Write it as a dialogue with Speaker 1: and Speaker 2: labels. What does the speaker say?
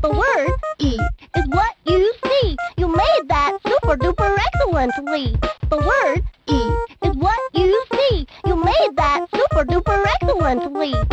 Speaker 1: The word E is what you see. You made that super duper excellently. The word E is what you see. You made that super duper excellently.